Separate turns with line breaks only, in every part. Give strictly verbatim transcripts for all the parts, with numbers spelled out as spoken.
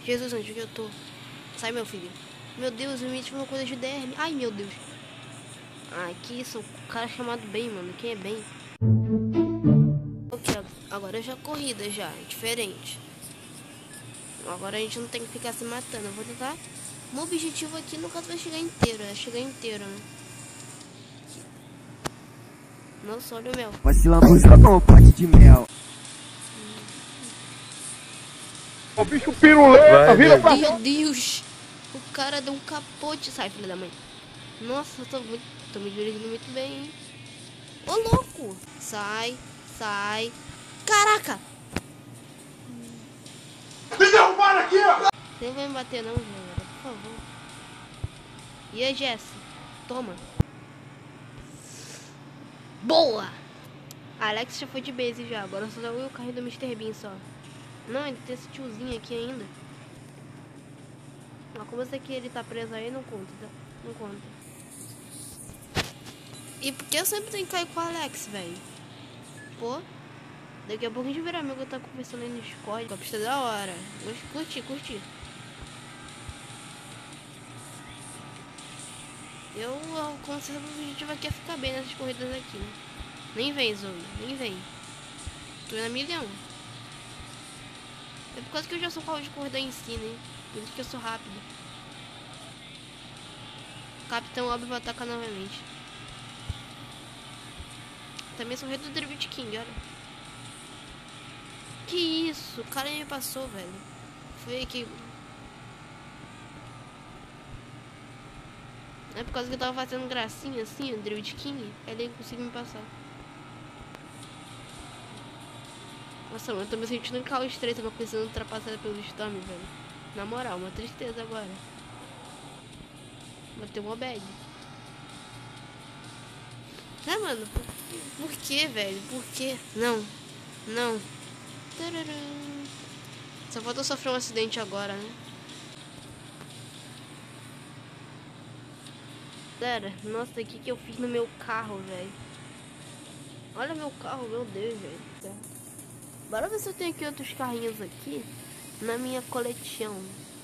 Jesus, onde que eu tô? Sai, meu filho. Meu Deus, eu me tive uma coisa de derme. Ai, meu Deus. Ai, que isso. Um cara chamado Ben, mano. Quem é Ben? Ok, agora eu já corrida já. É diferente. Agora a gente não tem que ficar se matando. Eu vou tentar... Meu objetivo aqui no caso vai chegar inteiro. É chegar inteiro, né? Nossa, olha o mel.
Vacilando, jogou um pote de mel.
O bicho piruleta, vira pra
Meu Deus. O cara deu um capote. Sai, filha da mãe. Nossa, eu tô muito... Tô me dirigindo muito bem, hein? Ô, louco. Sai, sai. Caraca.
Me derrubaram aqui, ó.
Você não vai me bater não, galera. Por favor. E a Jess? Toma. Boa. A Alex já foi de base já. Agora só eu o carro do mister Bean só. Não, ele tem esse tiozinho aqui ainda. Mas como esse aqui ele tá preso aí, não conta, tá? Não conta. E por que eu sempre tenho que cair com o Alex, velho? Pô. Daqui a pouco a gente vira amigo, eu tá conversando aí no Discord. A pista é da hora. Curti, curti. Eu, com certeza, o objetivo aqui é ficar bem nessas corridas aqui, né? Nem vem, Zoe, nem vem. Tô indo a milhão. É por causa que eu já sou carro de corrida em si, né? Por isso que eu sou rápido. Capitão Óbvio vai atacar novamente. Também sou rei do Drift King, olha. Que isso? O cara me passou, velho. Foi que... É por causa que eu tava fazendo gracinha assim, o Drift King. Ele conseguiu me passar. Nossa, mano, eu tô me sentindo em carro estreito, não precisando ultrapassar pelo Storm, velho. Na moral, uma tristeza agora. Vou ter uma bad. Ah, mano, por, por que, velho? Por que? Não, não. Tararam. Só falta eu sofrer um acidente agora, né? Galera, nossa, o que que eu fiz no meu carro, velho? Olha meu carro, meu Deus, velho. Bora ver se eu tenho aqui outros carrinhos aqui na minha coleção.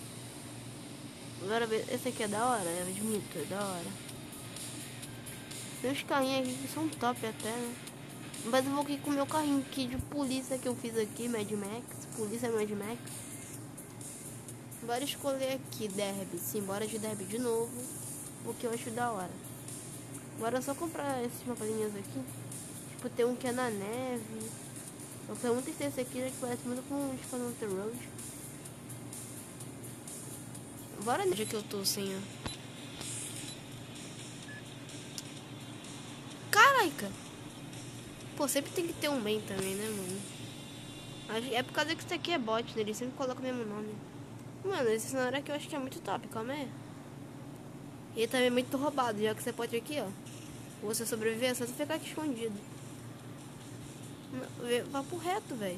Bora ver, esse aqui é da hora, eu admito, é da hora. Tem uns carrinhos aqui que são top até, né? Mas eu vou aqui com o meu carrinho aqui de polícia que eu fiz aqui, Mad Max. Polícia Mad Max. Bora escolher aqui, derby. Sim, bora de derby de novo. O que eu acho da hora. Bora só comprar esses mapalinhas aqui. Tipo, tem um que é na neve. Eu quero muito ter esse aqui, já que parece muito com o Spawn on the Road. Bora onde que eu tô sem, ó. Caraca! Pô, sempre tem que ter um bem também, né, mano? É por causa que isso aqui é bot, né? Ele sempre coloca o mesmo nome. Mano, esse cenário aqui eu acho que é muito top, calma aí. E ele também é muito roubado, já que você pode aqui, ó. Você sobreviver, é só você ficar aqui escondido. Vá pro reto, velho.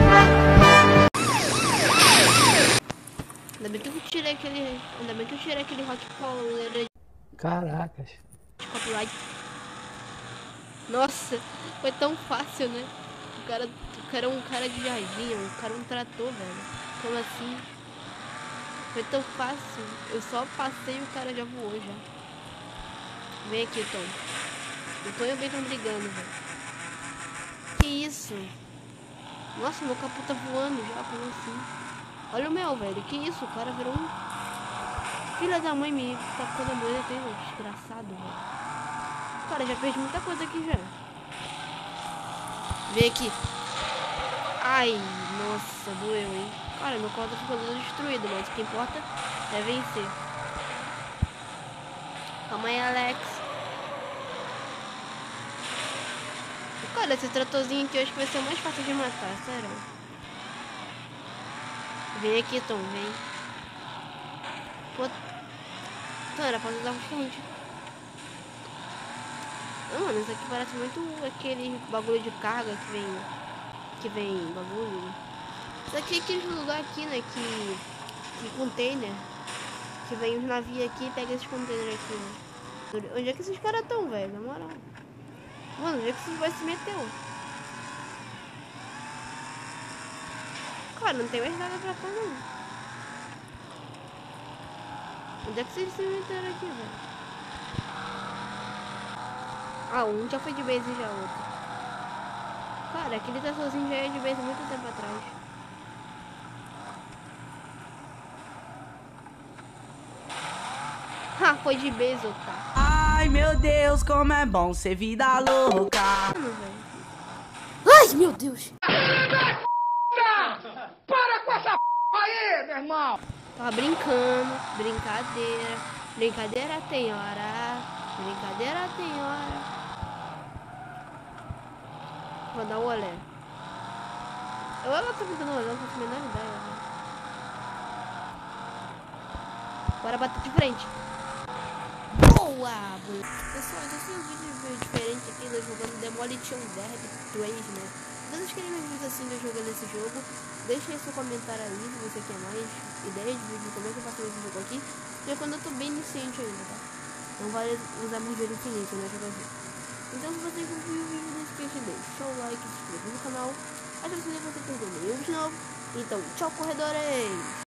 Ainda bem que eu tirei aquele... Ainda bem que eu tirei aquele rock collar.
Caracas.
De copyright. Nossa, foi tão fácil, né? O cara, o cara é um cara de jardim, o cara é um trator, velho. Como assim? Foi tão fácil. Eu só passei e o cara já voou já. Vem aqui, Tom. O Tom e o Ben estão brigando, velho. Que isso? Nossa, meu capô tá voando já, como assim? Olha o meu, velho. Que isso? O cara virou um... Filha da mãe me tacou na moeda, tem um desgraçado, velho. Cara, já fez muita coisa aqui já. Vem aqui. Ai, nossa, doeu, hein? Cara, meu carro tá ficando destruído, mas o que importa é vencer. Calma aí, Alex. Cara, esse tratorzinho aqui eu acho que vai ser o mais fácil de matar, sério. Vem aqui, Tom, vem. Pô. Então, era pra usar os quentes. Não, mano, isso aqui parece muito aquele bagulho de carga que vem... Que vem bagulho. Isso aqui é aquele lugar aqui, né, que... Que container. Que vem os navios aqui e pega esses containers aqui, né. Onde é que esses caras estão, velho? Na moral. Mano, onde é que esses vai se meter? Cara, não tem mais nada pra cá, não. Onde é que vocês se inventaram aqui, velho? Ah, um já foi de base e já outro. Cara, aquele tá sozinho já é de base muito tempo atrás. Ah, foi de base, otário.
Ai meu Deus, como é bom ser vida louca.
Mano, velho. Ai, meu Deus.
Para com essa p aí, meu irmão!
Tava brincando, brincadeira. Brincadeira tem hora. Brincadeira tem hora. Vou dar o olé. Eu ela tô me dando olé, não faço a menor ideia. Né? Bora bater de frente. Boa! Pessoal, eu tenho um vídeo diferente aqui, nós jogando Demolition Derby três, né? Se vocês querem mais vídeos assim eu jogando esse jogo, deixa aí seu comentário aí se você quer mais ideias de vídeo, como é que eu faço esse jogo aqui. E é quando eu tô bem iniciante ainda, tá? Não vale usar mordeiro infinito, né, jogador? Então se você curtiu o vídeo, não esqueça de deixar o like, se inscrever no canal, até você não vai perder nenhum vídeo novo. Então, tchau, corredores!